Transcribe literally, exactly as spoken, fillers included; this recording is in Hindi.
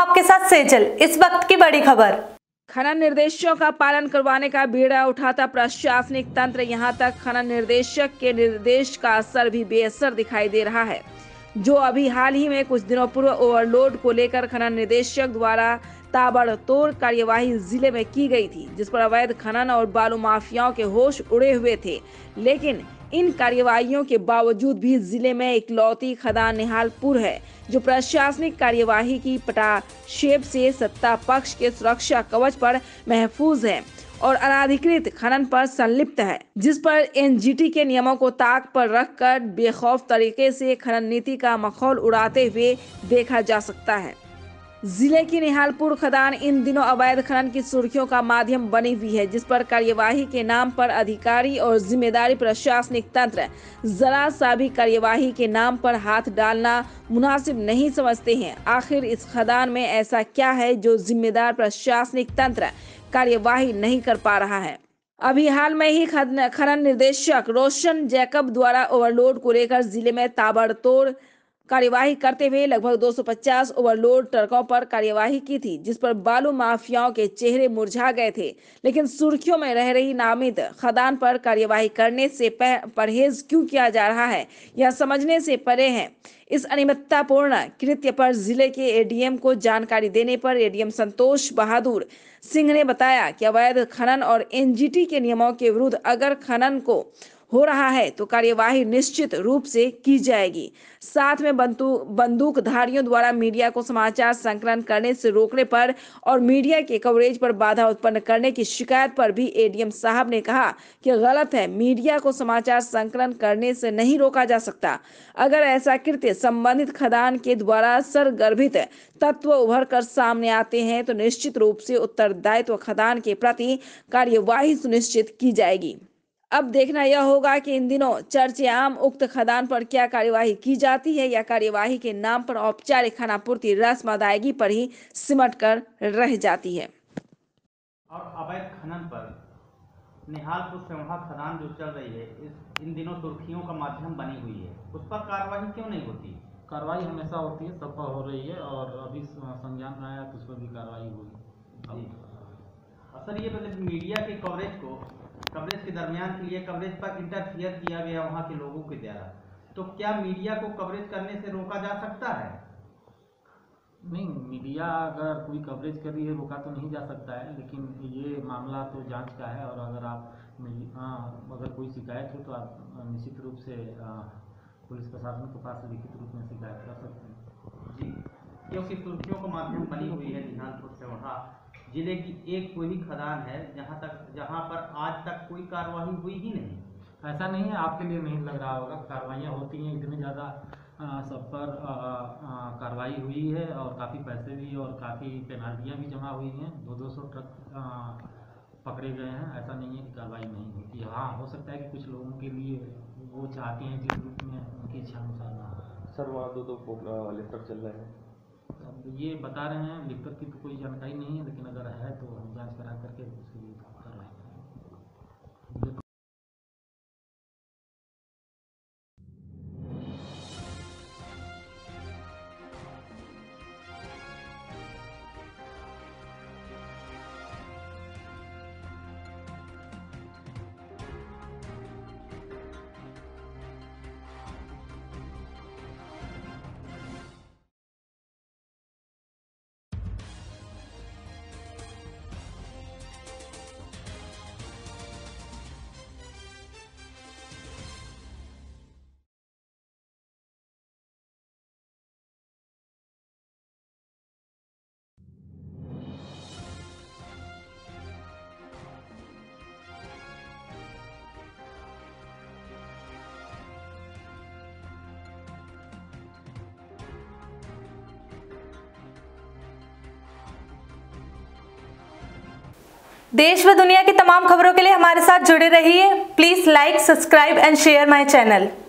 आपके साथ सेजल। इस वक्त की बड़ी खबर। खनन निर्देशों का पालन करवाने का बीड़ा उठाता प्रशासनिक तंत्र। यहां तक खनन निर्देशक के निर्देश का असर भी बेअसर दिखाई दे रहा है। जो अभी हाल ही में कुछ दिनों पूर्व ओवरलोड को लेकर खनन निर्देशक द्वारा ताबड़तोड़ कार्यवाही जिले में की गई थी, जिस पर अवैध खनन और बालू माफियाओं के होश उड़े हुए थे। लेकिन इन कार्यवाहियों के बावजूद भी जिले में इकलौती खदान निहालपुर है जो प्रशासनिक कार्यवाही की पटाक्षेप से सत्ता पक्ष के सुरक्षा कवच पर महफूज है और अनाधिकृत खनन पर संलिप्त है, जिस पर एनजीटी के नियमों को ताक पर रखकर बेखौफ तरीके से खनन नीति का मखौल उड़ाते हुए देखा जा सकता है। जिले की निहालपुर खदान इन दिनों अवैध खनन की सुर्खियों का माध्यम बनी हुई है, जिस पर कार्यवाही के नाम पर अधिकारी और जिम्मेदारी प्रशासनिक तंत्र जरा सा भी कार्यवाही के नाम पर हाथ डालना मुनासिब नहीं समझते हैं। आखिर इस खदान में ऐसा क्या है जो जिम्मेदार प्रशासनिक तंत्र कार्यवाही नहीं कर पा रहा है। अभी हाल में ही खनन निर्देशक रोशन जैकब द्वारा ओवरलोड को लेकर जिले में ताबड़तोड़ कार्यवाही करते हुए लगभग दो सौ पचास ओवरलोड ट्रकों पर कार्यवाही की थी, जिस पर बालू माफियाओं के चेहरे मुरझा गए थे। लेकिन सुर्खियों में रह रही नामित खदान पर कार्यवाही करने से परहेज क्यों किया जा रहा है, यह समझने से परे है। इस अनियमिततापूर्ण कृत्य पर जिले के एडीएम को जानकारी देने पर एडीएम संतोष बहादुर सिंह ने बताया कि अवैध खनन और एनजीटी के नियमों के विरुद्ध अगर खनन को हो रहा है तो कार्यवाही निश्चित रूप से की जाएगी। साथ में बंदूक बंदूकधारियों द्वारा मीडिया को समाचार संकलन करने से रोकने पर और मीडिया के कवरेज पर बाधा उत्पन्न करने की शिकायत पर भी एडीएम साहब ने कहा कि गलत है, मीडिया को समाचार संकलन करने से नहीं रोका जा सकता। अगर ऐसा कृत्य संबंधित खदान के द्वारा सरगर्भित तत्व उभर कर सामने आते हैं तो निश्चित रूप से उत्तरदायित्व खदान के प्रति कार्यवाही सुनिश्चित की जाएगी। अब देखना यह होगा कि इन दिनों चर्चे आम उक्त खदान पर क्या कार्यवाही की जाती है या कार्यवाही के नाम पर औपचारिक खानापूर्ति रस्म अदायगी पर ही सिमट कर रह जाती है। और अवैध खनन पर निहालपुर सेवहा खदान जो चल रही है, इस इन दिनों सुर्खियों का माध्यम बनी हुई है, उस पर कार्रवाई क्यों नहीं होती? कार्रवाई हमेशा होती है, सब पर हो रही है और अभी संज्ञान में आया तो उस पर भी कार्रवाई हुई। सर, ये मतलब मीडिया के कवरेज को कवरेज के दरमियान के लिए कवरेज पर इंटरफियर किया गया वहाँ के लोगों के द्वारा, तो क्या मीडिया को कवरेज करने से रोका जा सकता है? नहीं, मीडिया अगर कोई कवरेज कर रही है रोका तो नहीं जा सकता है, लेकिन ये मामला तो जांच का है और अगर आप हाँ, अगर कोई शिकायत हो तो आप निश्चित रूप से पुलिस प्रशासन के पास लिखित रूप में शिकायत कर सकते हैं। जी, क्योंकि सुर्खियों को माध्यम बनी हुई है निहालपुर सेवहा जिले की एक कोई खदान है जहां तक जहां पर आज तक कोई कार्रवाई हुई ही नहीं। ऐसा नहीं है, आपके लिए नहीं लग रहा होगा, कार्रवाइयाँ होती हैं, इतनी ज़्यादा सब पर कार्रवाई हुई है और काफ़ी पैसे भी और काफ़ी पेनाल्टियाँ भी जमा हुई हैं। दो दो सौ ट्रक आ, पकड़े गए हैं। ऐसा नहीं है कि कार्रवाई नहीं होती है। हाँ, हो सकता है कि कुछ लोगों के लिए वो चाहते हैं जिस रूप में उनकी इच्छा अनुसार ना हो। सर, वहाँ दो दो लिफ्टर चल रहे हैं, ये बता रहे हैं, लिफ्टर की तो कोई जानकारी नहीं है, लेकिन अगर है तो हम जांच करा करके उसके लिए कार्रवाई करेंगे। देश व दुनिया की तमाम खबरों के लिए हमारे साथ जुड़े रहिए। Please like, subscribe and share my channel.